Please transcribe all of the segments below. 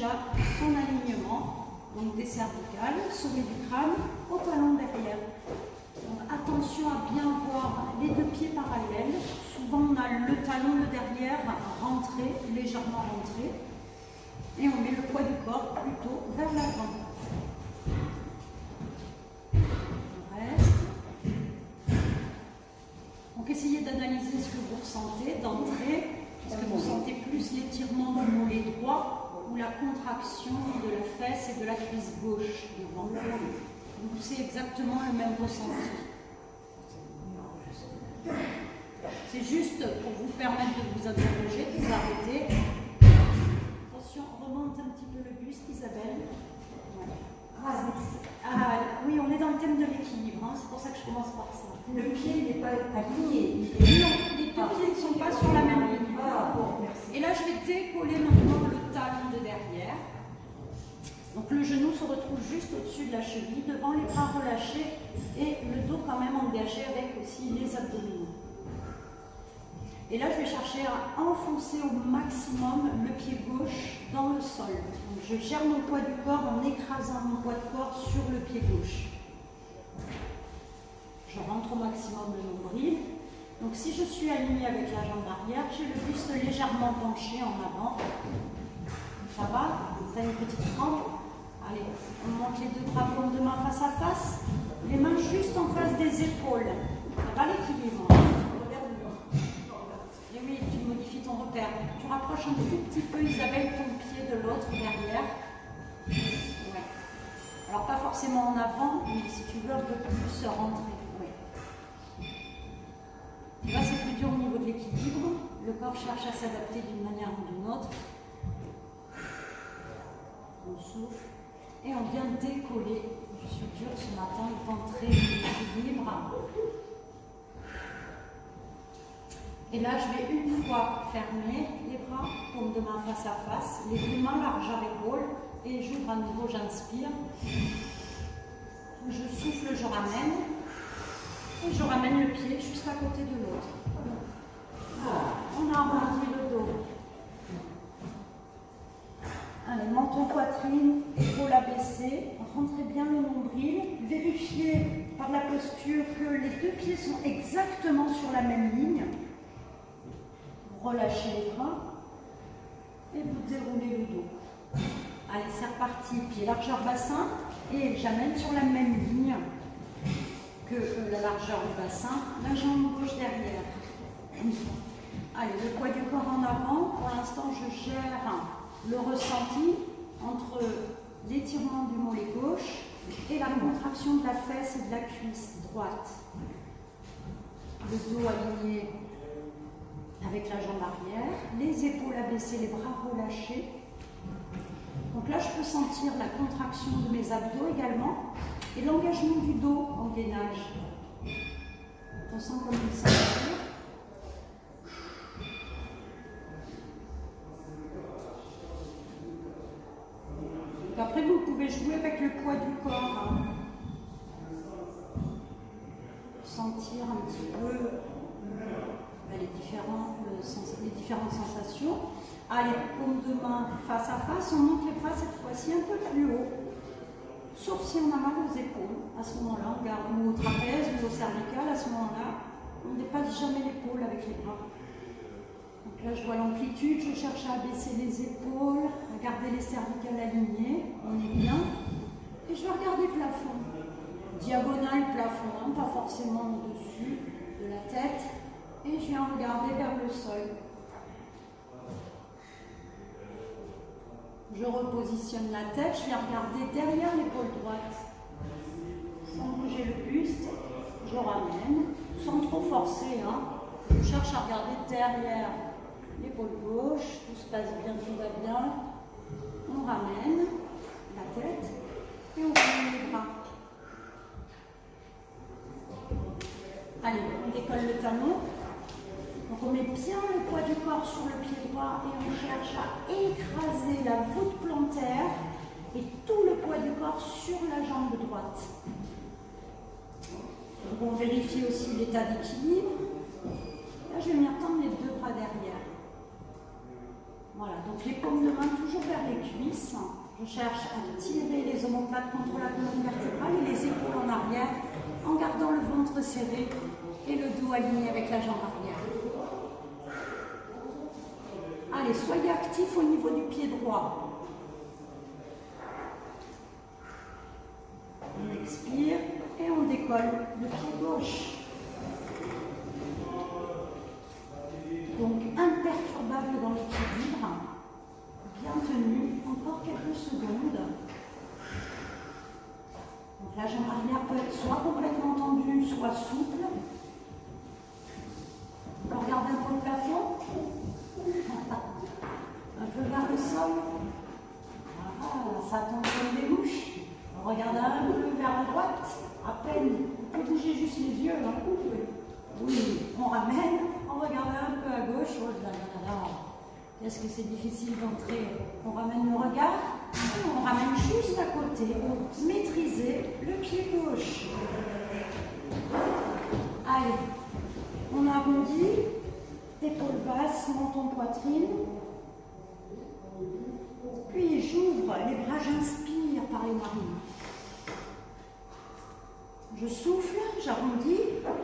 déjà son alignement, donc des cervicales, sommet du crâne, au talon derrière. Donc attention à bien voir les deux pieds parallèles. Souvent on a le talon de derrière rentré, légèrement rentré, et on met le poids du corps plutôt vers l'avant. On reste. Donc essayez d'analyser ce que vous ressentez d'entrée. Est-ce que vous sentez plus l'étirement du mollet droit ou la contraction de la fesse et de la cuisse gauche devant le haut? Donc c'est exactement le même ressenti. C'est juste pour vous permettre de vous interroger, de vous arrêter. Attention, remonte un petit peu le buste, Isabelle. Oui, on est dans le thème de l'équilibre, hein, c'est pour ça que je commence par ça. Le pied n'est pas aligné. Non, les deux pieds ne sont pas sur la même ligne. Ah, bon, merci. Et là, je vais décoller maintenant le talon de derrière. Donc le genou se retrouve juste au-dessus de la cheville, devant les bras relâchés et le dos quand même engagé avec aussi les abdominaux. Et là, je vais chercher à enfoncer au maximum le pied gauche dans le sol. Donc je gère mon poids du corps en écrasant mon poids de corps sur le pied gauche. Je rentre au maximum le nombril. Donc si je suis alignée avec la jambe arrière, j'ai le buste légèrement penché en avant. Ça va? Vous avez une petite crampe? Allez, on monte les deux bras de main face à face. Les mains juste en face des épaules. Ça va l'équilibre? Et oui, tu modifies ton repère. Tu rapproches un tout petit peu, Isabelle, ton pied de l'autre derrière. Ouais. Alors pas forcément en avant, mais si tu veux un peu plus rentrer. Là, c'est plus dur au niveau de l'équilibre. Le corps cherche à s'adapter d'une manière ou d'une autre. On souffle et on vient décoller. Je suis dure ce matin, le ventre très équilibre. Et là, je vais une fois fermer les bras, paume de main face à face, les deux mains largeur épaule, et j'ouvre à nouveau, j'inspire. Je souffle, je ramène. Et je ramène le pied juste à côté de l'autre. On a arrondi le dos. Allez, menton, poitrine, épaules abaissées. Rentrez bien le nombril. Vérifiez par la posture que les deux pieds sont exactement sur la même ligne. Vous relâchez les bras et vous déroulez le dos. Allez, c'est reparti. Pied largeur bassin et j'amène sur la même ligne que la largeur du bassin, la jambe gauche derrière. Allez, le poids du corps en avant. Pour l'instant, je gère le ressenti entre l'étirement du mollet gauche et la contraction de la fesse et de la cuisse droite. Le dos aligné avec la jambe arrière, les épaules abaissées, les bras relâchés. Donc là, je peux sentir la contraction de mes abdos également et l'engagement du dos en gainage. On sent comme une ceinture. Donc après, vous pouvez jouer avec le poids du corps. Hein. Sentir un petit peu les différentes sensations. Allez, paume de main face à face, on monte les bras cette fois-ci un peu plus haut. Sauf si on a mal aux épaules. À ce moment-là, on garde ou au trapèze ou au cervical. À ce moment-là, on ne dépasse jamais l'épaule avec les bras. Donc là, je vois l'amplitude. Je cherche à abaisser les épaules, à garder les cervicales alignées. On est bien. Et je vais regarder le plafond. Diagonale plafond, hein, pas forcément au-dessus de la tête. Et je viens regarder vers le sol. Je repositionne la tête, je viens regarder derrière l'épaule droite. Sans bouger le buste, je ramène, sans trop forcer. Hein. Je cherche à regarder derrière l'épaule gauche, tout se passe bien, tout va bien. On ramène la tête et on ramène les bras. Allez, on décolle le talon. Donc on met bien le poids du corps sur le pied droit et on cherche à écraser la voûte plantaire et tout le poids du corps sur la jambe droite. Donc on vérifie aussi l'état d'équilibre. Là je vais venir tendre les deux bras derrière. Voilà, donc les paumes de main toujours vers les cuisses. Je cherche à tirer les omoplates contre la colonne vertébrale et les épaules en arrière en gardant le ventre serré et le dos aligné avec la jambe arrière. Allez, soyez actifs au niveau du pied droit. On expire et on décolle le pied gauche. Donc imperturbable dans l'équilibre, bien tenu, encore quelques secondes. Donc la jambe arrière peut être soit complètement tendue, soit souple. On regarde un peu le plafond, un peu vers le sol. Voilà, ça tombe comme des mouches. On regarde un peu vers la droite, à peine. On peut bouger juste les yeux. Hein. Oui, on ramène, on regarde un peu à gauche. Oh là là là, qu'est-ce que c'est difficile d'entrer. On ramène le regard, on ramène juste à côté. Maîtrisez le pied gauche. Allez, on arrondit, épaules basses, menton, poitrine. Puis j'ouvre les bras, j'inspire par les narines. Je souffle, j'arrondis.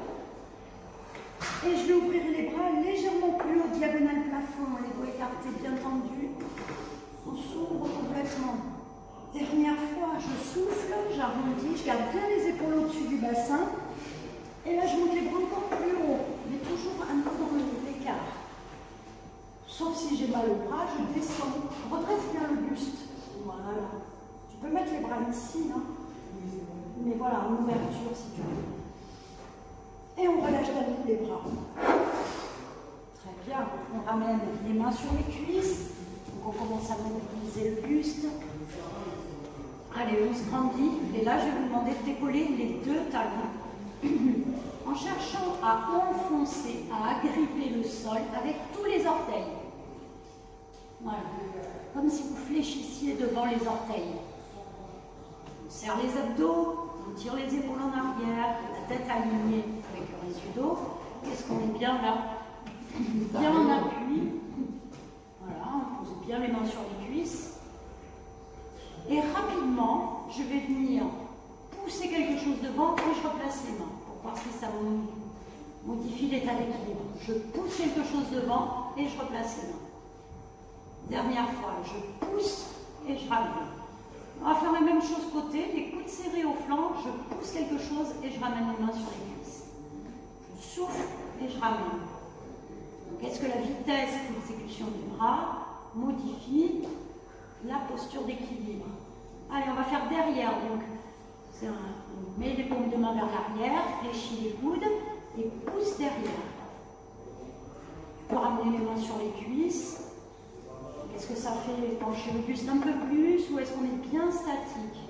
Et je vais ouvrir les bras légèrement plus haut, diagonale plafond, les doigts écartés, bien tendus. On s'ouvre complètement. Dernière fois, je souffle, j'arrondis, je garde bien les épaules au-dessus du bassin. Et là, je monte les bras encore plus haut, mais toujours un peu dans l'écart. Sauf si j'ai mal au bras, je descends. Redresse bien le buste. Voilà. Tu peux mettre les bras ici, hein. Mais voilà, en ouverture si tu veux. Et on relâche d'un coup les bras. Très bien. On ramène les mains sur les cuisses. Donc on commence à mobiliser le buste. Allez, on se grandit. Et là, je vais vous demander de décoller les deux talons. En cherchant à enfoncer, à agripper le sol avec tous les orteils. Voilà. Comme si vous fléchissiez devant les orteils. On serre les abdos. On tire les épaules en arrière, la tête alignée avec le reste du dos. Qu'est-ce qu'on est bien là? Bien en appui. Voilà, on pose bien les mains sur les cuisses. Et rapidement, je vais venir pousser quelque chose devant et je replace les mains pour voir si ça modifie l'état d'équilibre. Je pousse quelque chose devant et je replace les mains. Dernière fois, je pousse et je ramène. On va faire la même chose côté, les coudes serrés au flanc, je pousse quelque chose et je ramène les mains sur les cuisses. Je souffle et je ramène. Donc est-ce que la vitesse d'exécution du bras modifie la posture d'équilibre? Allez, on va faire derrière. Donc, on met les paumes de main vers l'arrière, fléchit les coudes et pousse derrière. Tu peux ramener les mains sur les cuisses. Est-ce que ça fait pencher le buste un peu plus ou est-ce qu'on est bien statique?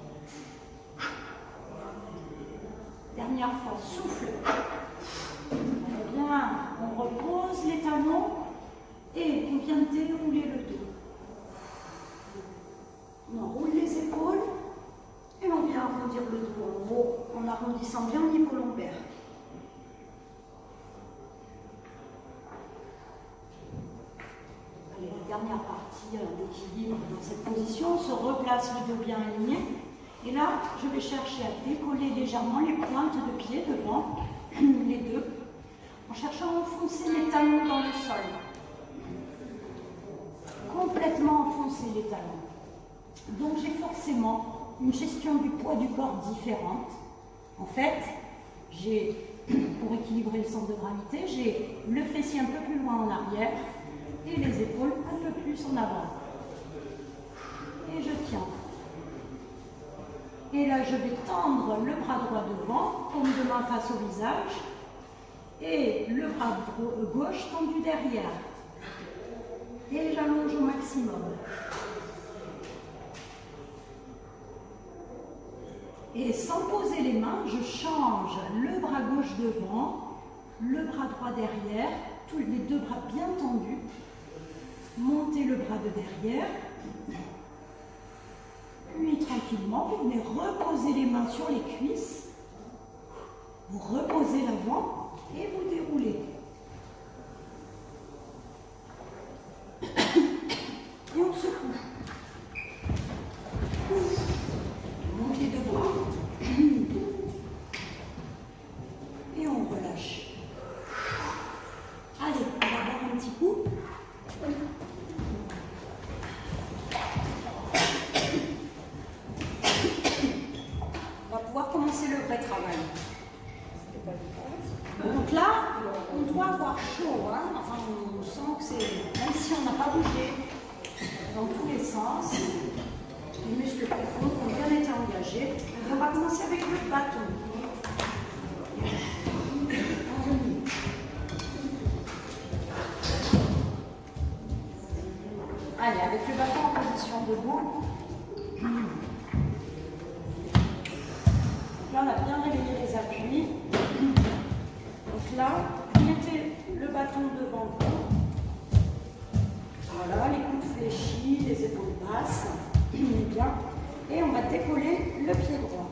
Dernière fois, souffle. Bien, on repose les talons et on vient dérouler le dos. On enroule les épaules et on vient arrondir le dos en haut en arrondissant bien au niveau lombaire. Allez, la dernière partie d'équilibre dans cette position, on se replace le dos bien aligné. Et là, je vais chercher à décoller légèrement les pointes de pied devant, les deux, en cherchant à enfoncer les talons dans le sol. Complètement enfoncer les talons. Donc j'ai forcément une gestion du poids du corps différente. En fait, pour équilibrer le centre de gravité, j'ai le fessier un peu plus loin en arrière et les épaules un peu plus en avant. Et je tiens. Et là, je vais tendre le bras droit devant, paume de main face au visage, et le bras gauche tendu derrière. Et j'allonge au maximum. Et sans poser les mains, je change le bras gauche devant, le bras droit derrière, tous les deux bras bien tendus. Montez le bras de derrière. Puis tranquillement, vous venez reposer les mains sur les cuisses. Vous reposez l'avant et vous déroulez. on n'a pas bougé dans tous les sens. Les muscles profonds ont bien été engagés. On va commencer avec le bâton. Allez, avec le bâton en position debout. Là, on a bien réveillé les appuis. Donc là, vous mettez le bâton devant vous. Voilà, les coudes fléchis, les épaules basses. Bien. Et on va décoller le pied droit.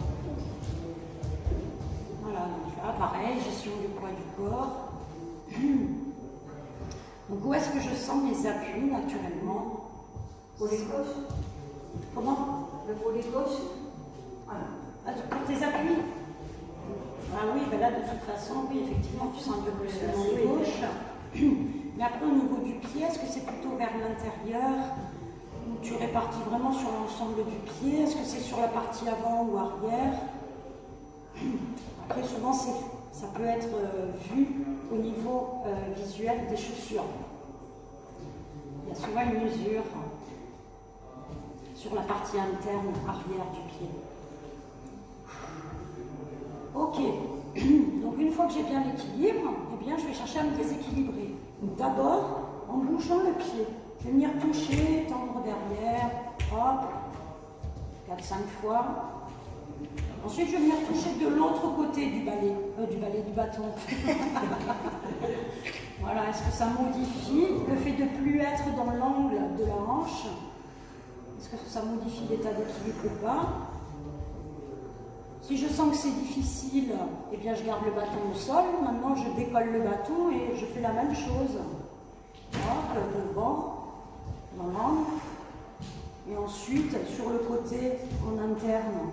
Voilà, donc là, pareil, gestion du poids du corps. Donc où est-ce que je sens mes appuis naturellement? Volet gauche. Comment? Le volet gauche. Voilà. Ah, pour tes appuis? Ah oui, ben là de toute façon, oui, effectivement, tu sens un peu plus le volet gauche. Mais après au niveau du pied, est-ce que c'est plutôt vers l'intérieur? Ou tu répartis vraiment sur l'ensemble du pied? Est-ce que c'est sur la partie avant ou arrière? Après souvent ça peut être vu au niveau visuel des chaussures. Il y a souvent une mesure sur la partie interne arrière du pied. Ok, donc une fois que j'ai bien l'équilibre, eh bien, je vais chercher à me déséquilibrer. D'abord, en bougeant le pied. Je vais venir toucher, tendre derrière, hop, 4-5 fois. Ensuite, je vais venir toucher de l'autre côté du bâton. Voilà, est-ce que ça modifie le fait de ne plus être dans l'angle de la hanche? Est-ce que ça modifie l'état d'équilibre ou pas? Si je sens que c'est difficile, eh bien je garde le bâton au sol. Maintenant, je décolle le bâton et je fais la même chose. Hop, devant, dans l'angle. Et ensuite, sur le côté, en interne.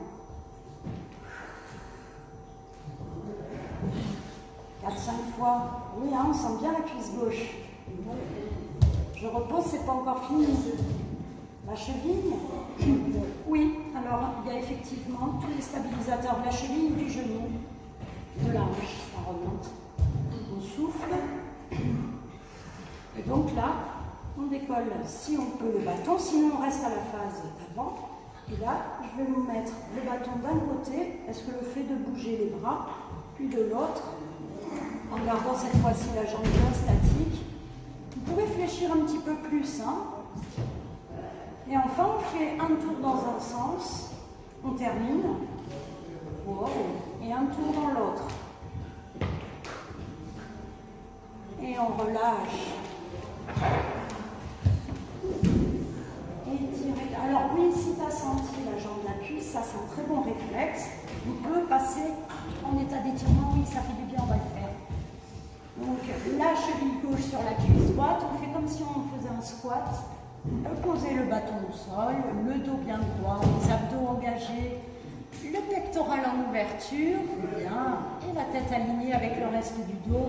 4-5 fois. Oui, hein, on sent bien la cuisse gauche. Je repose, c'est pas encore fini. La cheville. Oui, alors il y a effectivement tous les stabilisateurs de la cheville, du genou, de la hanche, ça remonte. On souffle. Et donc là, on décolle si on peut le bâton, sinon on reste à la phase avant. Et là, je vais vous mettre le bâton d'un côté. Est-ce que le fait de bouger les bras, puis de l'autre, en gardant cette fois-ci la jambe bien statique, vous pouvez fléchir un petit peu plus, hein. Et enfin, on fait un tour dans un sens, on termine, wow, et un tour dans l'autre. Et on relâche. Et direct. Alors oui, si tu as senti la jambe de la cuisse, ça c'est un très bon réflexe. On peut passer en état d'étirement, oui, ça fait du bien, on va le faire. Donc la cheville gauche sur la cuisse droite, on fait comme si on faisait un squat. Posez le bâton au sol, le dos bien droit, les abdos engagés, le pectoral en ouverture, bien, et la tête alignée avec le reste du dos.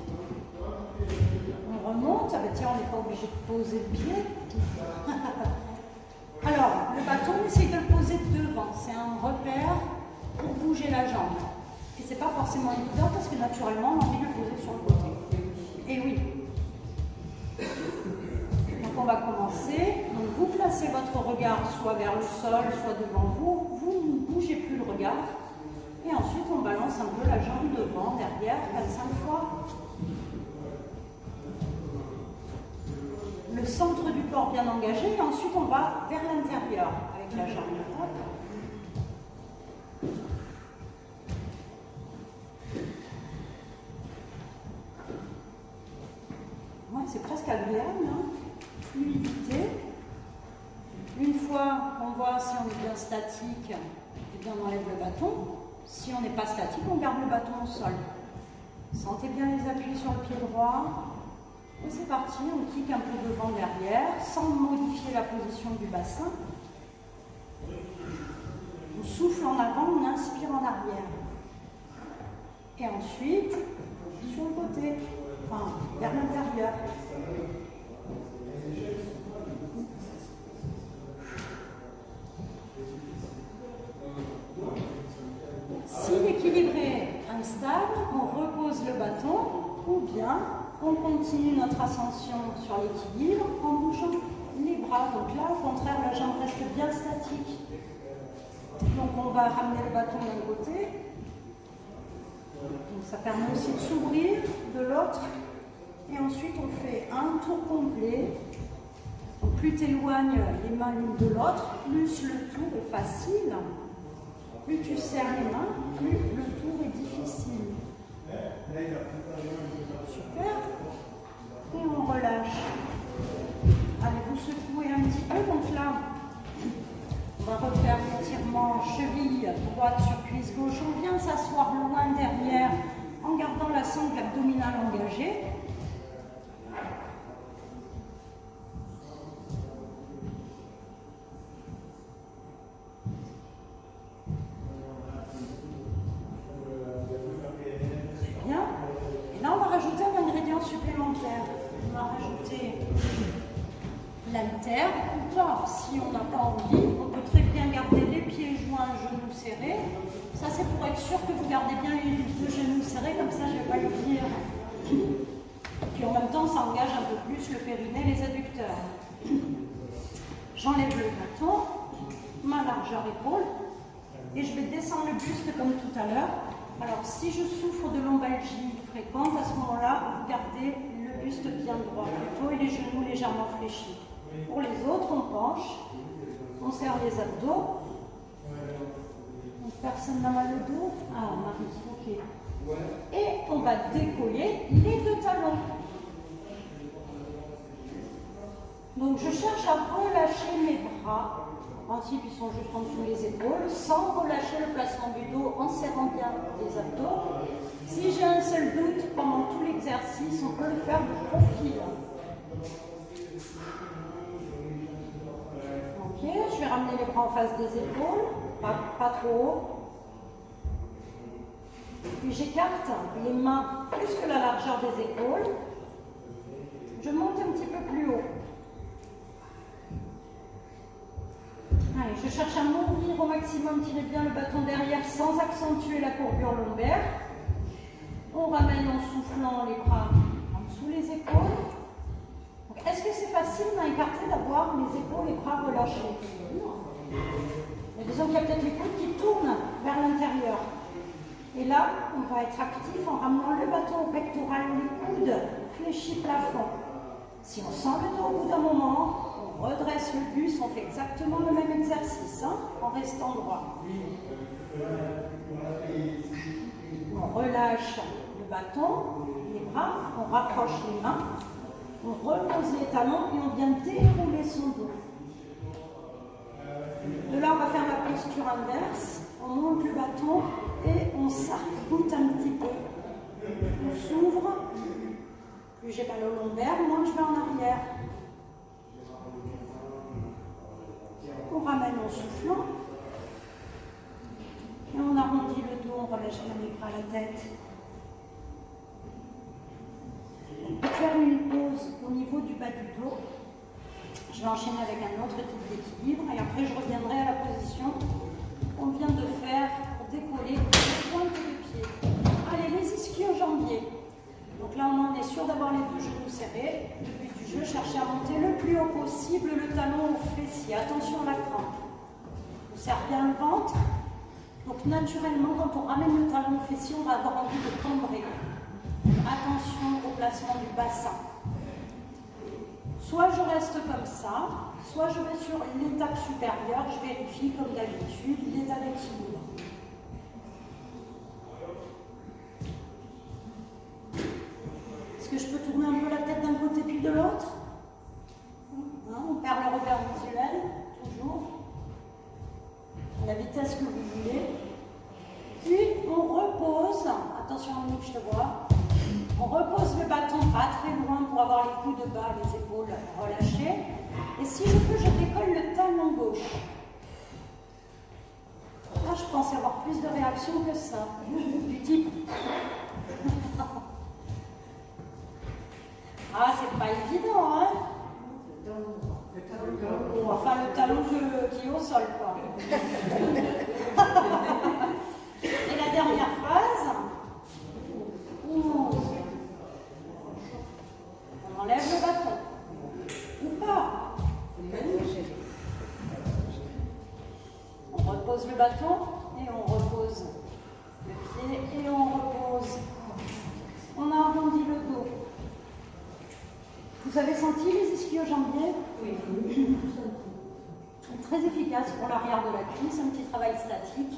On remonte, ah ben tiens, on n'est pas obligé de poser le pied. Alors, le bâton, on essaye de le poser devant, c'est un repère pour bouger la jambe. Et c'est pas forcément évident parce que naturellement, on a envie de le poser sur le côté. Et oui. Donc on va commencer. Donc vous placez votre regard soit vers le sol, soit devant vous. Vous ne bougez plus le regard. Et ensuite on balance un peu la jambe devant, derrière, 4-5 fois. Le centre du corps bien engagé. Et ensuite on va vers l'intérieur avec la jambe. Hop. Ouais, c'est presque agréable, hein? Fluidité. Une fois qu'on voit si on est bien statique, eh bien on enlève le bâton. Si on n'est pas statique, on garde le bâton au sol. Sentez bien les appuis sur le pied droit. Et c'est parti, on kick un peu devant, derrière, sans modifier la position du bassin. On souffle en avant, on inspire en arrière. Et ensuite, sur le côté, enfin, vers l'intérieur. Si l'équilibre est instable, on repose le bâton ou bien On continue notre ascension sur l'équilibre en bougeant les bras. Donc là, au contraire, la jambe reste bien statique. Donc on va ramener le bâton d'un côté. Donc ça permet aussi de s'ouvrir de l'autre. Et ensuite, on fait un tour complet. Donc, plus tu éloignes les mains l'une de l'autre, plus le tour est facile. Plus tu serres les mains, plus le tour est difficile. Super. Et on relâche. Allez, vous secouez un petit peu. Donc là, on va refaire l'étirement cheville droite sur cuisse gauche. On vient s'asseoir loin derrière en gardant la sangle abdominale engagée. Supplémentaire. On va rajouter l'haltère ou pas. Si on n'a pas envie, on peut très bien garder les pieds joints, genoux serrés. Ça, c'est pour être sûr que vous gardez bien les deux genoux serrés, comme ça, je ne vais pas le dire. Puis en même temps, ça engage un peu plus le périnée, les adducteurs. J'enlève le bâton, ma largeur épaule, et je vais descendre le buste comme tout à l'heure. Alors, si je souffre de lombalgie fréquente, à ce moment-là, vous gardez le buste bien droit plutôt et les genoux légèrement fléchis. Pour les autres, on penche, on serre les abdos. Donc, personne n'a mal au dos? Ah, Marie, ok. Et on va décoller les deux talons. Donc, je cherche à relâcher mes bras. En principe, ils sont juste en dessous les épaules, sans relâcher le placement du dos, en serrant bien les abdos. Si j'ai un seul doute, pendant tout l'exercice, on peut le faire de profil. Ok, je vais ramener les bras en face des épaules, pas trop haut. Puis j'écarte les mains plus que la largeur des épaules. Je monte un petit peu plus haut. Allez, je cherche à m'ouvrir au maximum, tirer bien le bâton derrière sans accentuer la courbure lombaire. On ramène en soufflant les bras en dessous les épaules. Est-ce que c'est facile à écarter d'avoir les épaules et les bras relâchés? Mais disons qu'il y a peut-être les coudes qui tournent vers l'intérieur. Et là, on va être actif en ramenant le bâton au pectoral, les coudes fléchis plafond. Si on sent le dos au bout d'un moment, on redresse le buste, on fait exactement le même exercice, hein, en restant droit. On relâche le bâton, les bras, on rapproche les mains, on repose les talons et on vient dérouler son dos. De là, on va faire la posture inverse, on monte le bâton et on s'arc-boute un petit peu. On s'ouvre, plus j'ai mal au lombaire, moins je vais en arrière. On ramène en soufflant. Et on arrondit le dos, on relâche bien les bras à la tête. On peut faire une pause au niveau du bas du dos. Je vais enchaîner avec un autre type d'équilibre et après je reviendrai à la position qu'on vient de faire pour décoller les pointes de pied. Allez, les ischio-jambiers. Donc là, on est sûr d'avoir les deux genoux serrés. Le but du jeu, cherchez à monter le plus haut possible le talon au fessier. Attention à la crampe. On serre bien le ventre. Donc naturellement, quand on ramène le talon au fessier, on va avoir envie de cambrer. Attention au placement du bassin. Soit je reste comme ça, soit je vais sur l'étape supérieure, je vérifie comme d'habitude l'état d'équilibre. Est-ce que je peux tourner un peu la tête d'un côté puis de l'autre? On perd le repère visuel, toujours. À la vitesse que vous voulez. Puis on repose, attention à nous que je te vois. On repose le bâton pas très loin pour avoir les coudes bas, les épaules relâchées. Et si je peux, je décolle le talon gauche. Là, je pensais avoir plus de réaction que ça. Du type. Ah, c'est pas évident, hein? Enfin, le talon qui est au sol, quoi. Et la dernière phase. pose le bâton et on repose le pied et on repose. On a arrondi le dos. Vous avez senti les ischio-jambiers? Oui. Très efficace pour l'arrière de la cuisse, un petit travail statique.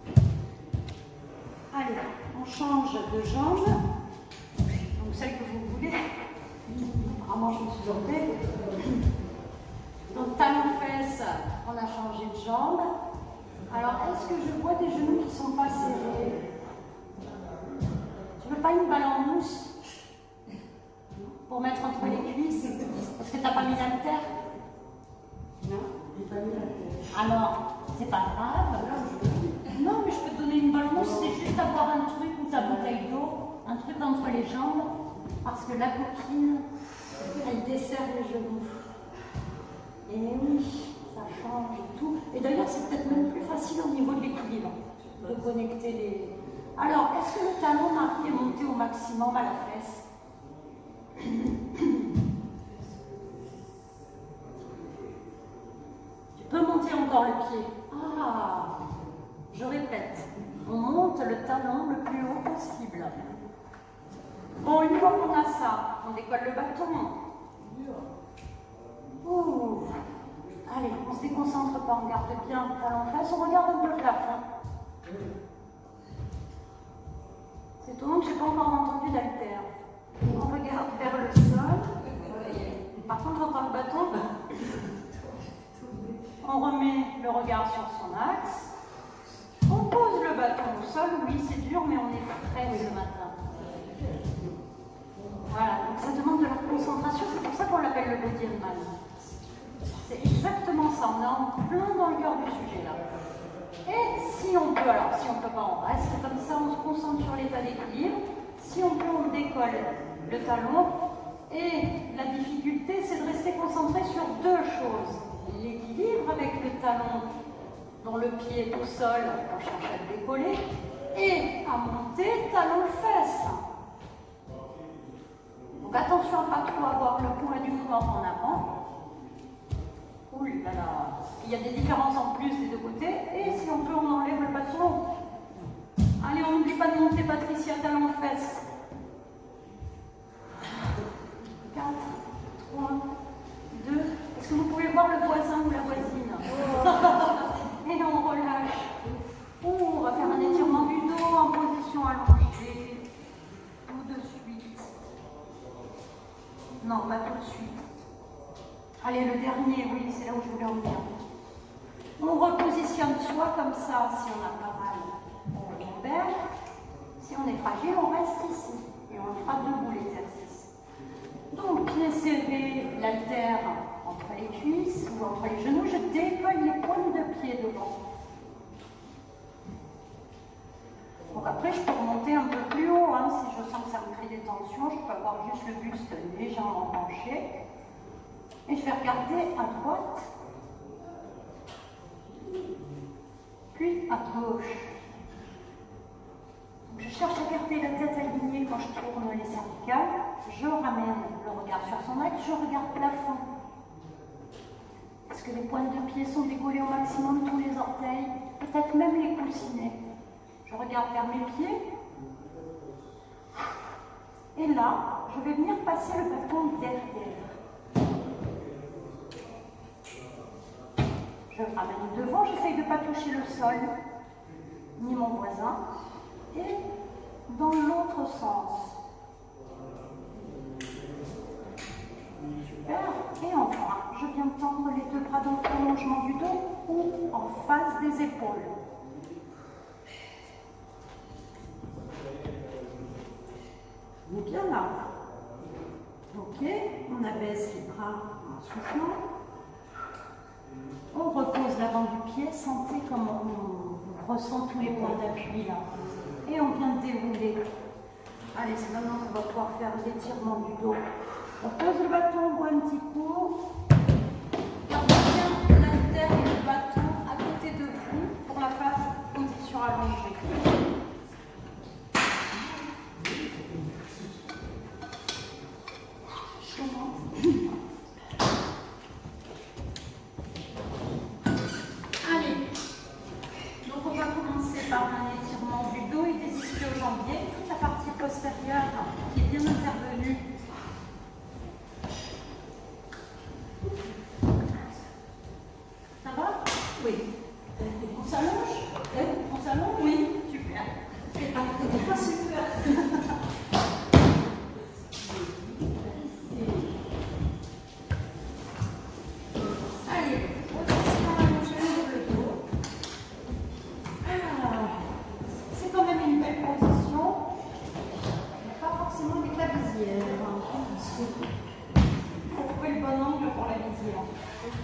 Allez, on change de jambe. Donc celle que vous voulez. Apparemment, je me suis trompée. Donc talon-fesse, on a changé de jambe. Alors, est-ce que je vois des genoux qui ne sont pas serrés? Tu veux pas une balle en mousse pour mettre entre les cuisses? Parce que tu n'as pas mis l'haltère? Non, j'ai pas mis l'haltère. Alors, c'est pas grave. Non, mais je peux te donner une balle en mousse, c'est juste avoir un truc ou ta bouteille d'eau, un truc entre les jambes, parce que la coquine, elle dessert les genoux. Et oui, ça change tout. Et d'ailleurs, c'est peut-être même plus facile au niveau de l'équilibre de connecter les... Alors, est-ce que le talon est monté au maximum à la fesse? Tu peux monter encore le pied. Ah, je répète, on monte le talon le plus haut possible. Bon, une fois qu'on a ça, on décolle le bâton. Ouh. Allez, on ne se déconcentre pas, on garde bien le talon face, on regarde un peu le plafond. C'est étonnant que je n'ai pas encore entendu d'haltère. On regarde vers le sol. Par contre, j'entends le bâton. On remet le regard sur son axe. On pose le bâton au sol. Oui, c'est dur, mais on est prêt ce matin. Voilà, donc ça demande de la concentration. C'est pour ça qu'on l'appelle le body man. C'est exactement ça. On est en plein dans le cœur du sujet là. Et si on peut, alors si on ne peut pas, on reste comme ça, on se concentre sur l'état d'équilibre. Si on peut, on décolle le talon. Et la difficulté, c'est de rester concentré sur deux choses. L'équilibre avec le talon dont le pied est au sol, on cherche à le décoller, et à monter talon-fesse. Donc attention à ne pas trop avoir le poids du corps en avant. Ouh là là, il y a des différences en plus des deux côtés, et si on peut, on enlève le bâton. Allez, on n'oublie pas de monter Patricia talon-fesse. 4, 3, 2. Est-ce que vous pouvez voir le voisin ou la voisine? Et on relâche. On va faire un étirement du dos en position allongée. Tout de suite. Non, pas tout de suite. Allez, le dernier, oui, c'est là où je voulais en venir. On repositionne soit comme ça, si on a pas mal, on récupère. Si on est fragile, on reste ici. Et on fera debout l'exercice. Donc, pieds serrés, l'haltère entre les cuisses ou entre les genoux. Je décolle les pointes de pied devant. Donc après, je peux remonter un peu plus haut. Hein, si je sens que ça me crée des tensions, je peux avoir juste le buste légèrement penché. Et je vais regarder à droite, puis à gauche. Je cherche à garder la tête alignée quand je tourne les cervicales. Je ramène le regard sur son axe, je regarde le plafond. Est-ce que les pointes de pied sont décollées au maximum, tous les orteils, peut-être même les coussinets. Je regarde vers mes pieds. Et là, je vais venir passer le bâton derrière. Je ramène devant, j'essaye de ne pas toucher le sol, ni mon voisin. Et dans l'autre sens. Super. Et enfin, je viens tendre les deux bras dans le prolongement du dos ou en face des épaules. On est bien là. Ok, on abaisse les bras en soufflant. On repose l'avant du pied, sentez comme on ressent tous les points d'appui là. Et on vient dérouler. Allez, c'est maintenant qu'on va pouvoir faire l'étirement du dos. On pose le bâton, on boit un petit coup. Gardez bien l'haltère et le bâton à côté de vous pour la phase position allongée.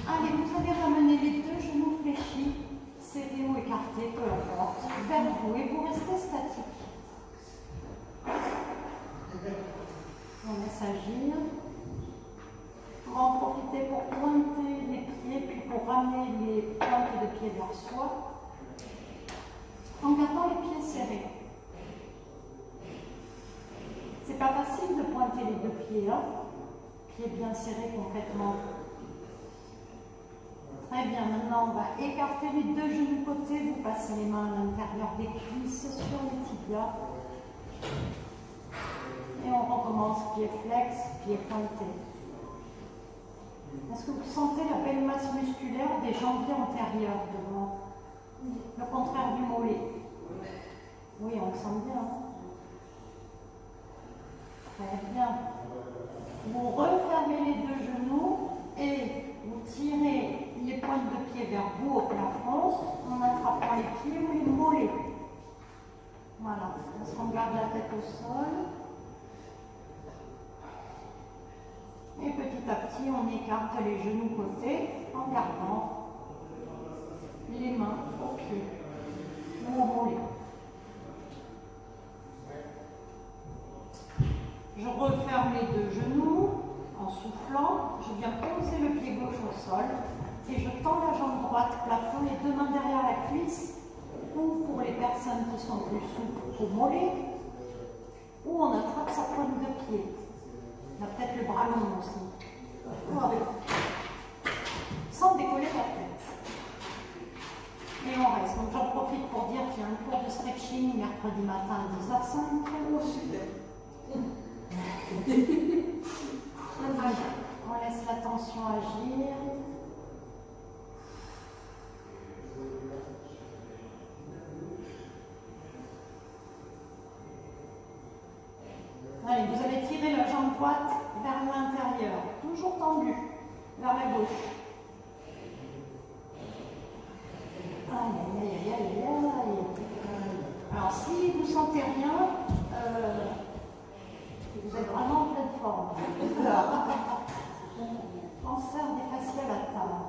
Allez, vous allez ramener les deux genoux fléchis, serrés ou écartés, peu importe, vers vous et vous restez statique. On laisse agir. On va en profiter pour pointer les pieds, puis pour ramener les pointes de pied vers soi, en gardant les pieds serrés. C'est pas facile de pointer les deux pieds, hein? Pieds bien serrés complètement. Très bien, maintenant on va écarter les deux genoux côté, vous passez les mains à l'intérieur des cuisses sur les tibias. Et on recommence pied flex, pied pointé. Est-ce que vous sentez la belle masse musculaire des jambiers antérieurs devant? Le contraire du mollet. Oui, on le sent bien. Très bien. Vous refermez les deux genoux et vous tirez les pointes de pied vers vous au plafond en attrapant les pieds ou les mollets. Voilà, on se regarde la tête au sol. Et petit à petit, on écarte les genoux côté en gardant les mains aux pieds ou au mollet. Je referme les deux genoux en soufflant. Je viens poser le pied gauche au sol et je tends la jambe droite plafond, les deux mains derrière la cuisse, ou pour les personnes qui sont plus souples au mollet, ou on attrape sa pointe de pied. On a peut-être le bras long aussi. Voilà. Sans décoller la tête. Et on reste. Donc j'en profite pour dire qu'il y a un cours de stretching mercredi matin à 10h05. Oh, super. On laisse la tension agir. Allez, vous allez tirer la jambe droite vers l'intérieur, toujours tendue, vers la gauche. Aïe, aïe, aïe, aïe, aïe. Alors, si vous ne sentez rien, vous êtes vraiment en pleine forme. Cancer des fasciales latales.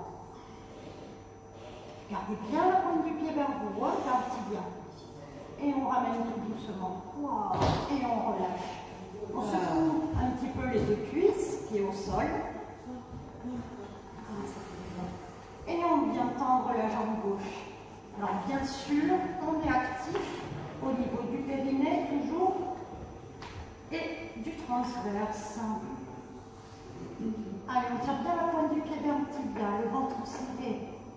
Gardez bien la pointe du pied vers vous, hein, vers le tibia. Et on ramène tout doucement. Wow. Et on relâche. On secoue un petit peu les deux cuisses, pieds au sol. Et on vient tendre la jambe gauche. Alors bien sûr, on est actif au niveau du périnée toujours et du transverse. Allez, on tire bien la pointe du pied vers le tibia, le ventre serré.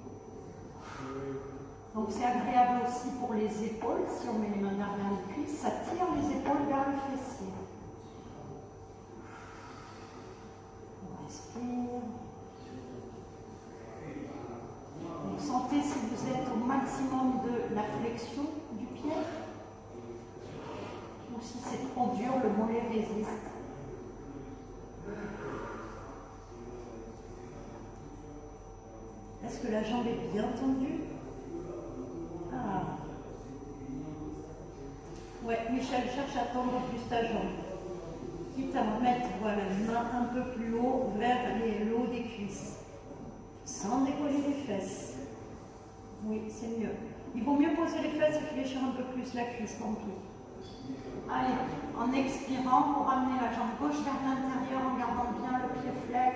Donc c'est agréable aussi pour les épaules, si on met les mains derrière les cuisses, ça tire les épaules vers le fessier. On respire. Donc sentez si vous êtes au maximum de la flexion du pied, ou si c'est trop dur, le mollet résiste. Est-ce que la jambe est bien tendue? Ah. Ouais, Michel, cherche à tendre plus ta jambe. Quitte à mettre voilà, les mains un peu plus haut vers le haut des cuisses. Sans décoller les fesses. Oui, c'est mieux. Il vaut mieux poser les fesses et fléchir un peu plus la cuisse, tant pis. Allez, en expirant, pour ramener la jambe gauche vers l'intérieur en gardant bien le pied flex.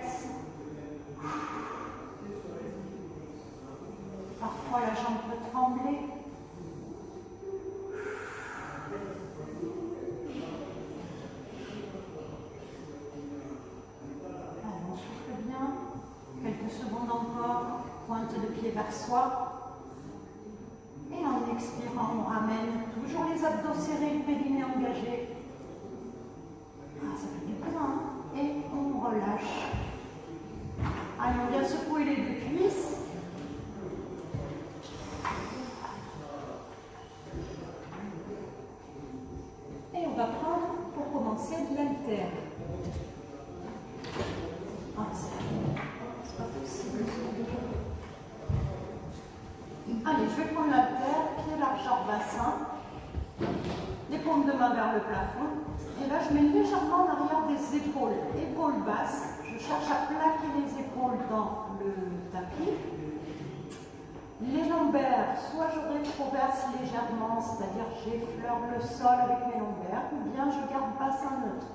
Parfois, la jambe peut trembler. Allez, on souffle bien. Quelques secondes encore. Pointe de pied vers soi. Et en expirant, on ramène toujours les abdos serrés, le périnée engagé. Ah, ça fait du bien, hein? Et on relâche. Allez, on vient secouer les deux cuisses. Et on va prendre, pour commencer, de l'haltère. Ah, c'est pas possible. Allez, je vais prendre l'haltère, pied largeur bassin, les paumes de main vers le plafond. Et là, je mets légèrement en arrière des épaules, épaules basses. Je cherche à plaquer les épaules dans le tapis. lombaires, soit je rétroverse légèrement, c'est-à-dire j'effleure le sol avec mes lombaires, ou bien je garde bassin neutre.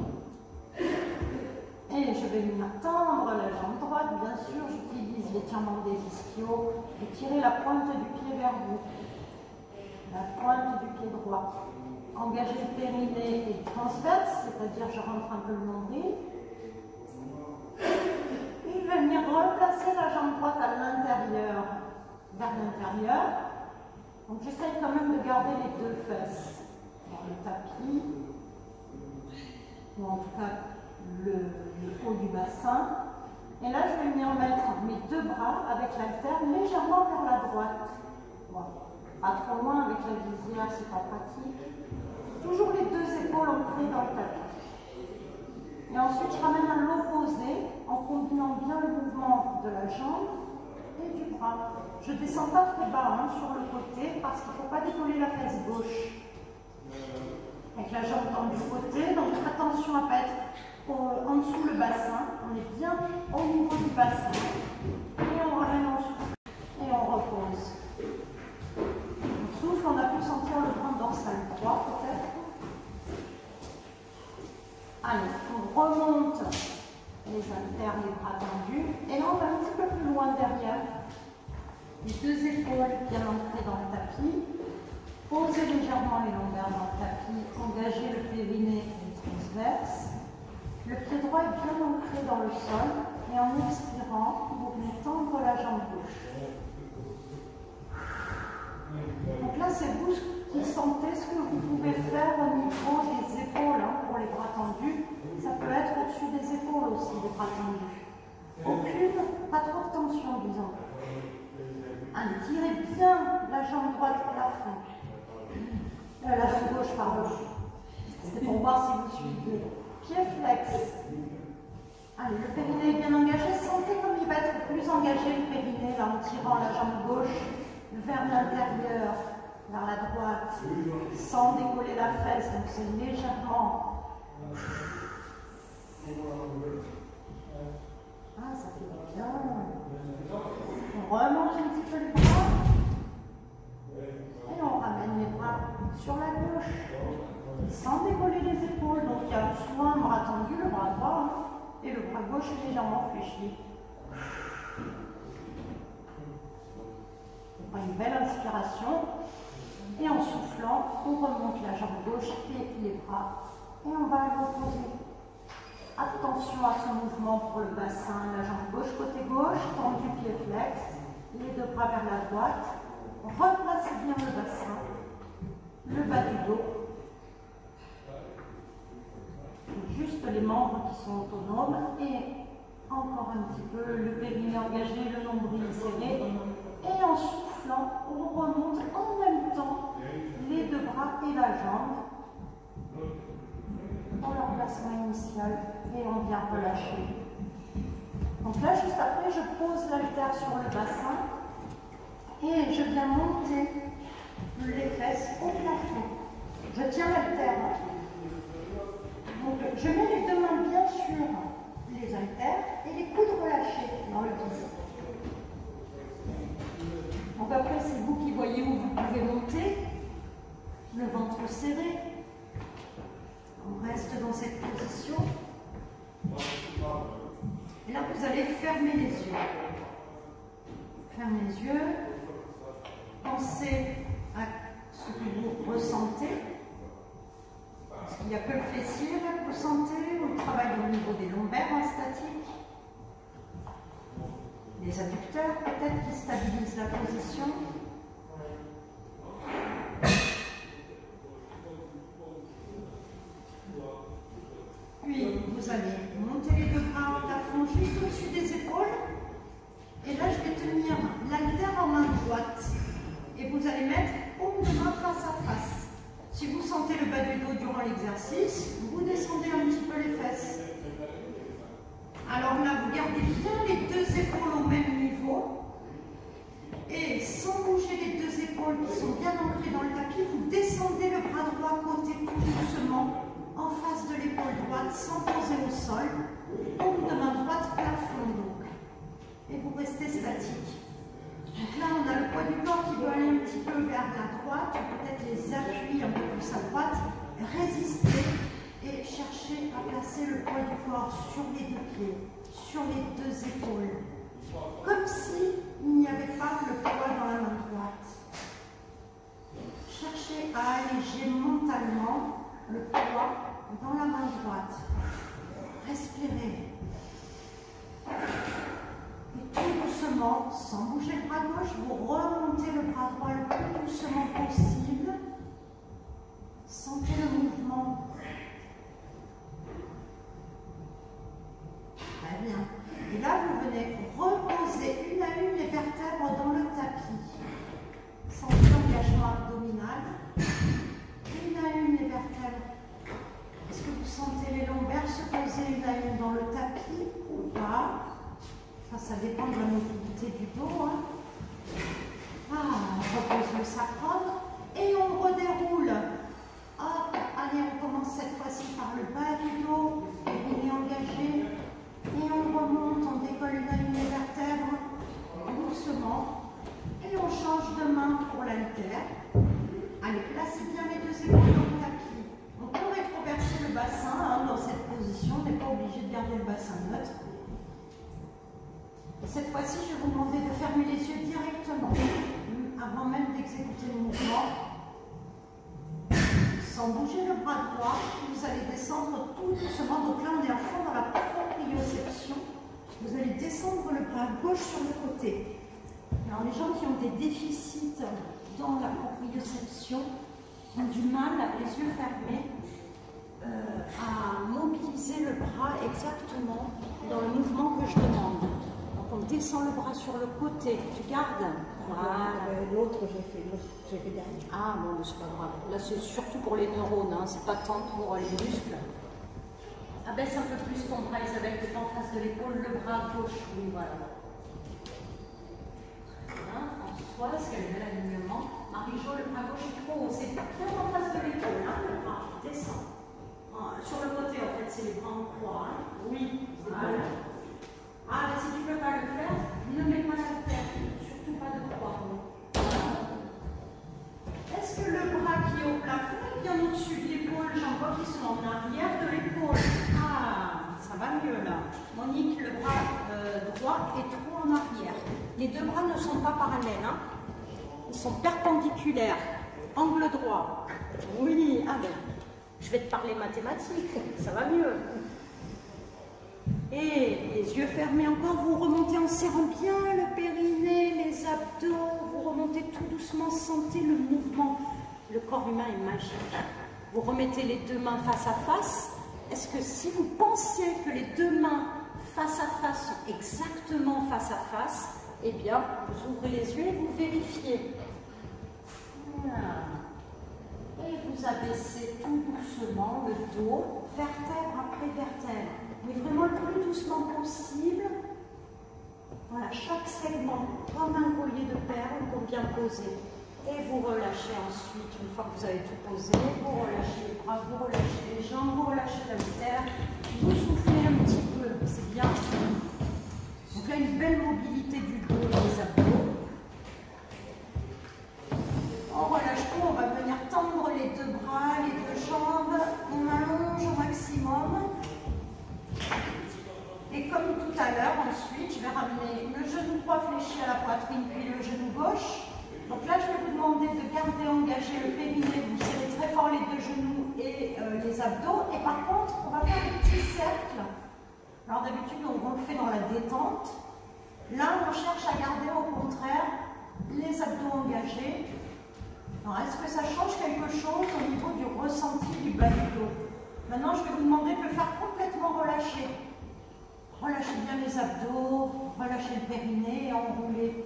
Et je vais venir tendre la jambe droite, bien sûr, j'utilise l'étirement des ischios et tirer la pointe du pied vers vous. La pointe du pied droit. Engager le périnée et le transverse, c'est-à-dire je rentre un peu le nombril. Puis je vais venir replacer la jambe droite à l'intérieur, vers l'intérieur. Donc j'essaye quand même de garder les deux fesses dans le tapis, ou en tout cas le haut du bassin. Et là je vais venir mettre mes deux bras avec l'haltère légèrement vers la droite. Voilà. Pas trop loin avec la visière, c'est pas pratique. Toujours les deux épaules ancrées dans le tapis. Et ensuite, je ramène à l'opposé en combinant bien le mouvement de la jambe et du bras. Je ne descends pas trop bas sur le côté parce qu'il ne faut pas décoller la fesse gauche. Avec la jambe tendue du côté, donc attention à ne pas être en dessous le bassin. On est bien au niveau du bassin. Et on ramène en dessous. Et on repose. On souffle, on a pu sentir le grand dorsal droit peut-être. Allez, on remonte les haltères, les bras tendus. Et là, on va un petit peu plus loin derrière. Les deux épaules bien ancrées dans le tapis. Posez légèrement les lombaires dans le tapis. Engagez le périnée et le transverse. Le pied droit est bien ancré dans le sol. Et en expirant, vous venez tendre la jambe gauche. Donc là, c'est vous qui sentez ce que vous pouvez faire au niveau des épaules pour les bras tendus. Ça peut être au-dessus des épaules aussi, les bras tendus. Aucune, pas trop de tension, disons. Allez, tirez bien la jambe droite au plafond. La jambe gauche, pardon. C'est pour voir si vous suivez. Pied flex. Allez, le périnée est bien engagé. Sentez comme il va être plus engagé le périnée là, en tirant la jambe gauche vers l'intérieur, vers la droite, sans décoller la fesse, donc c'est légèrement. Ah, ça fait bien. On remonte un petit peu les bras. Et on ramène les bras sur la gauche, sans décoller les épaules. Donc il y a souvent un bras tendu, le bras droit, et le bras gauche est légèrement fléchi. Une belle inspiration et en soufflant, on remonte la jambe gauche et les bras et on va l'opposer. Attention à ce mouvement pour le bassin, la jambe gauche côté gauche, tendu pied flex, les deux bras vers la droite, replacez bien le bassin, le bas du dos, juste les membres qui sont autonomes et encore un petit peu le périnée engagé, le nombril serré. Et en soufflant, on remonte en même temps les deux bras et la jambe dans leur placement initial et on vient relâcher. Donc là, juste après, je pose l'haltère sur le bassin et je viens monter les fesses au plafond. Je tiens l'haltère. Donc je mets les deux mains bien sur les haltères et les coudes relâchés dans le vide. Donc après, c'est vous qui voyez où vous pouvez monter, le ventre serré. On reste dans cette position. Et là, vous allez fermer les yeux. Fermez les yeux. Pensez à ce que vous ressentez. Parce qu'il n'y a que le fessier là que vous sentez. On travaille au niveau des lombaires en statique. Les adducteurs peut-être qui stabilisent la position. Puis vous allez monter les deux bras au plafond juste au-dessus des épaules. Et là, je vais tenir l'haltère en main droite. Et vous allez mettre paume de main face à face. Si vous sentez le bas du dos durant l'exercice, vous descendez un petit peu les fesses. Alors là, vous gardez bien les deux épaules au même niveau. Et sans bouger les deux épaules qui sont bien ancrées dans le tapis, vous descendez le bras droit côté tout doucement, en face de l'épaule droite, sans poser au sol. Paume de main droite, plafond donc. Et vous restez statique. Donc là, on a le poids du corps qui veut aller un petit peu vers la droite, peut-être les appuis un peu plus à droite, résister et chercher à placer le poids du corps sur les deux pieds, sur les deux épaules, comme s'il n'y avait pas le poids dans la main droite. Cherchez à alléger mentalement le poids dans la main droite. Respirez. Et tout doucement, sans bouger le bras gauche, vous remontez le bras droit le plus doucement possible. Sentez le mouvement. Très bien. Et là, vous venez reposer une à une les vertèbres dans le tapis. Sentez l'engagement abdominal. Une à une les vertèbres. Est-ce que vous sentez les lombaires se poser une à une dans le tapis ou pas? Ça dépend de la mobilité du dos. Hein. On repose le sacrum et on redéroule. Hop, allez, on commence cette fois-ci par le bas du dos, périnée engagé. Et on remonte, on décolle une à une les vertèbres, doucement. Et on change de main pour l'haltère. Allez, placez bien les deux épaules dans le tapis. On peut rétroverser le bassin dans cette position, on n'est pas obligé de garder le bassin neutre. Et cette fois-ci, je vais vous demander de fermer les yeux directement, avant même d'exécuter le mouvement. Sans bouger le bras droit, vous allez descendre tout doucement. Donc là, on est à fond dans la proprioception. Vous allez descendre le bras gauche sur le côté. Alors, les gens qui ont des déficits dans la proprioception ont du mal, les yeux fermés, à mobiliser le bras exactement dans le mouvement que je demande. Donc, on descend le bras sur le côté. Tu gardes. Voilà. L'autre, j'ai fait dernier. Ah bon, c'est pas grave. Là, c'est surtout pour les neurones, hein. C'est pas tant pour les muscles. Abaisse un peu plus ton bras, Isabelle, qui est en face de l'épaule, le bras gauche. Oui, voilà. François, est-ce qu'elle est l'alignement? Marie-Jo, le bras gauche est trop haut. C'est bien en face de l'épaule, hein, le bras. Descend. Sur le côté, en fait, c'est les bras en croix. Hein. Oui, voilà. Ah, mais si tu ne peux pas le faire, ne mets pas la terre. Surtout pas de croix. Est-ce que le bras qui est au plafond est bien au-dessus de l'épaule? J'en vois qu'ils sont en arrière de l'épaule. Ah, ça va mieux là. Monique, le bras droit est trop en arrière. Les deux bras ne sont pas parallèles. Hein. Ils sont perpendiculaires. Angle droit. Oui, ah ben, je vais te parler mathématiques. Ça va mieux. Et les yeux fermés encore, vous remontez en serrant bien le périnée, les abdos, vous remontez tout doucement, sentez le mouvement. Le corps humain est magique. Vous remettez les deux mains face à face. Est-ce que si vous pensiez que les deux mains face à face sont exactement face à face, eh bien, vous ouvrez les yeux et vous vérifiez. Voilà. Et vous abaissez tout doucement le dos, vertèbre après vertèbre. Mais vraiment le plus doucement possible. Voilà, chaque segment comme un collier de perles pour bien poser. Et vous relâchez ensuite, une fois que vous avez tout posé, vous relâchez les bras, vous relâchez les jambes, vous relâchez la terre, vous soufflez un petit peu, c'est bien. Donc là, une belle mobilité du dos et des abdos. On relâche tout, on va venir tendre les deux bras, les deux jambes, on allonge au maximum. Et comme tout à l'heure, ensuite, je vais ramener le genou droit fléchi à la poitrine, puis le genou gauche. Donc là, je vais vous demander de garder engagé le périnée, vous serrez très fort les deux genoux et les abdos. Et par contre, on va faire des petits cercles. Alors d'habitude, on le fait dans la détente. Là, on cherche à garder au contraire les abdos engagés. Alors, est-ce que ça change quelque chose au niveau du ressenti du bas du dos? Maintenant, je vais vous demander de le faire complètement relâcher. Relâchez bien les abdos, relâchez le périnée et enroulez.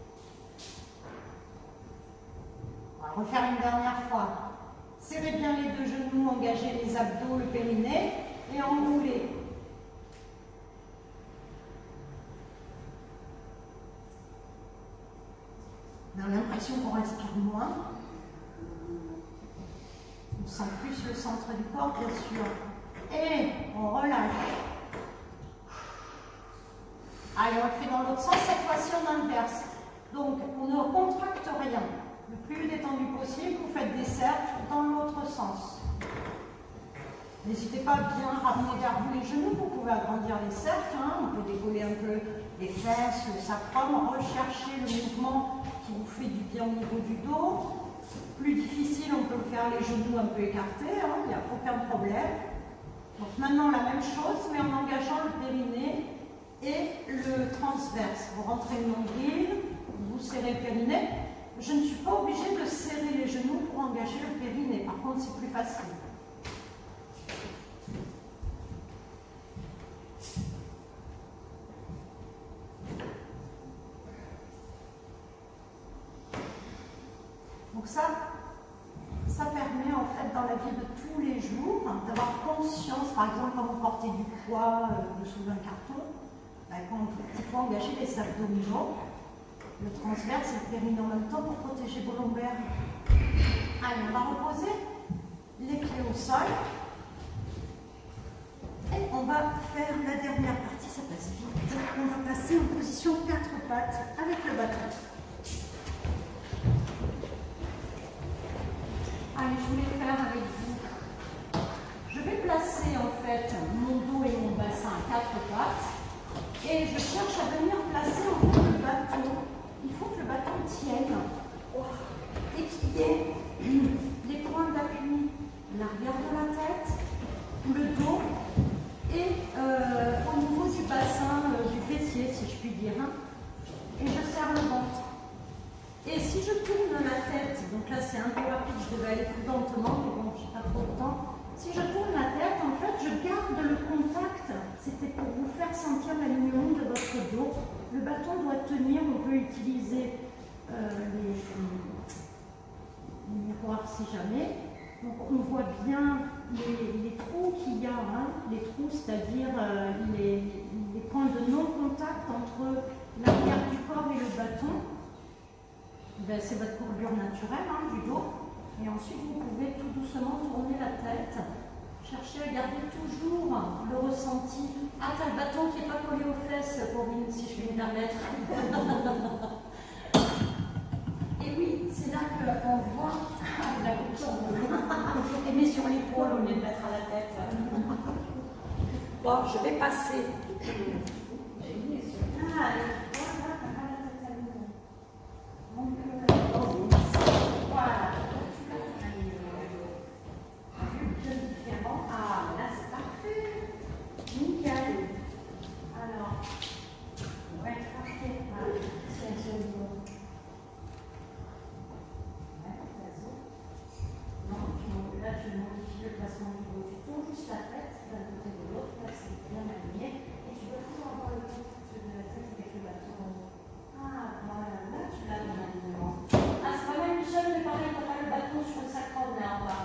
On va refaire une dernière fois. Serrez bien les deux genoux, engagez les abdos, le périnée et enroulez. On a l'impression qu'on respire moins. On sent plus le centre du corps, bien sûr. Et on relâche. Allez, on le fait dans l'autre sens. Cette fois-ci, on inverse. Donc, on ne contracte rien. Le plus détendu possible, vous faites des cercles dans l'autre sens. N'hésitez pas à bien ramener vers vous les genoux, vous pouvez agrandir les cercles, hein. On peut décoller un peu les fesses, le sacrum, rechercher le mouvement qui vous fait du bien au niveau du dos. Plus difficile, on peut faire les genoux un peu écartés, hein. Il n'y a aucun problème. Donc maintenant la même chose, mais en engageant le périnée et le transverse. Vous rentrez le nombril, vous serrez le périnée. Je ne suis pas obligée de serrer les genoux pour engager le périnée, par contre c'est plus facile. Donc ça permet en fait dans la vie de tous les jours d'avoir conscience, par exemple quand vous portez du poids dessous d'un carton, quand il faut engager les abdominaux, le transverse et le périnée en même temps pour protéger vos lombaires. Allez, on va reposer les pieds au sol et on va faire la dernière partie, ça passe vite. On va passer en position 4 pattes avec le bâton. Allez, je voulais faire avec vous. Je vais placer en fait mon dos et mon bassin à 4 pattes et je cherche à venir placer en fait le bâton. Il faut que le bâton tienne et qu'il y ait les points d'appui, l'arrière de la tête, le dos et au niveau du bassin, du fessier si je puis dire. Et je serre le ventre. Et si je tourne la tête, donc là c'est un peu rapide, je devais aller plus lentement, mais bon, je n'ai pas trop de temps. Si je tourne la tête, en fait, je garde le contact. C'était pour vous faire sentir l'alignement de votre dos. Le bâton doit tenir, on peut utiliser les miroirs si jamais. Donc on voit bien les trous qu'il y a, hein. Les trous, c'est-à-dire les points de non-contact entre l'arrière du corps et le bâton. Ben, c'est votre courbure naturelle hein, du dos. Et ensuite, vous pouvez tout doucement tourner la tête. Cherchez à garder toujours le ressenti. Ah, t'as le bâton qui n'est pas collé aux fesses, Corinne, si je puis me permettre. Et oui, c'est là qu'on voit la couture. Et met sur l'épaule au lieu de mettre à la tête. Bon, je vais passer. Ah, donc, voilà. Différent. Ah, là c'est parfait. Nickel. Alors, ouais, parfait. Voilà. C'est un niveau. Ouais, vas-y. Non, là tu modifies le placement du dos du dos, juste la tête d'un côté de l'autre. Là c'est bien aligné. Et tu peux toujours avoir le coup de la tête avec le bâton. Ah, voilà, là tu l'as dans l'alignement. Ah, c'est pas mal, Michel, mais pareil, on a le bâton sur le sacrum là en bas.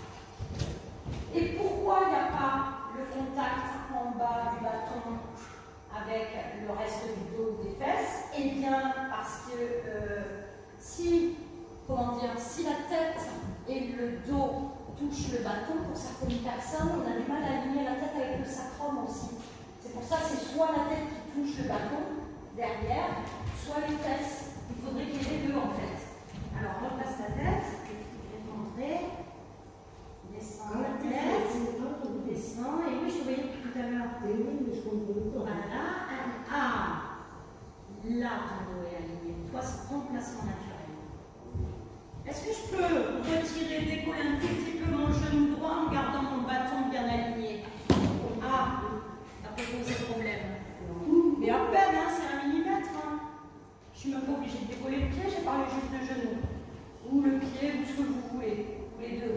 Et pourquoi il n'y a pas le contact en bas du bâton avec le reste du dos des fesses? Eh bien, parce que si la tête et le dos touchent le bâton, pour certaines personnes, on a du mal à aligner la tête avec le sacrum aussi. C'est pour ça que c'est soit la tête qui touche le bâton derrière, soit les fesses. Il faudrait qu'il y ait les deux en fait. Alors, on repasse la tête, je vais montrer. Descends la tête, descends, et oui, je te voyais depuis tout à l'heure. Voilà, ah, là ton dos est aligné. Toi, c'est ton placement naturel. Est-ce que je peux retirer, décoller un tout petit peu mon genou droit en gardant mon bâton bien aligné? Ah, ça peut poser problème. Mais à peine, hein, c'est 1 millimètre. Hein. Je suis même pas obligée de décoller le pied, j'ai parlé juste de genou. Ou le pied, ou ce que vous voulez, ou les deux.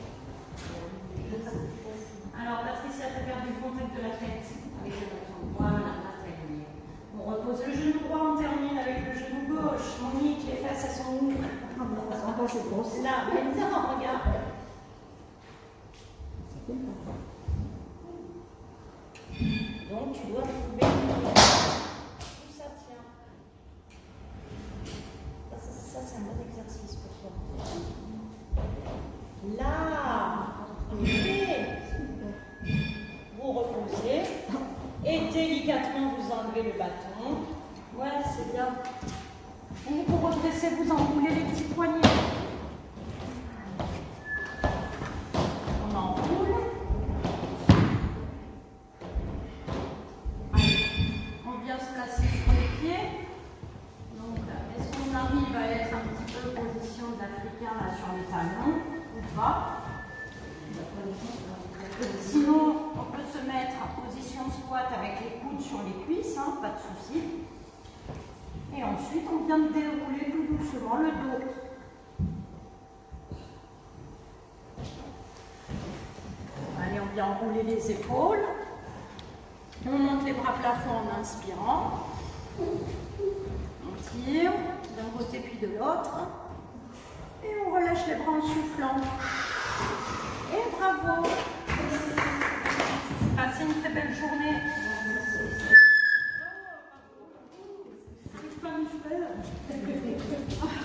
Alors, Patricia, tu as perdu le contact de la tête avec le bâton. Voilà, la tête. On repose le genou droit, on termine avec le genou gauche. Monique, les fesses, elles sont où? Là, maintenant, regarde. Donc, tu dois trouver où ça tient. Ça c'est un bon exercice pour toi. Là, vous reposez et délicatement vous enlevez le bâton. Ouais, c'est bien. talons ou pas. Sinon, on peut se mettre en position squat avec les coudes sur les cuisses, hein, pas de souci. Et ensuite, on vient de dérouler tout doucement le dos. Allez, on vient enrouler les épaules. On monte les bras plafond en inspirant. On tire d'un côté puis de l'autre. Et on relâche les bras en soufflant. Et bravo! Passez une très belle journée. C'est pas mystère.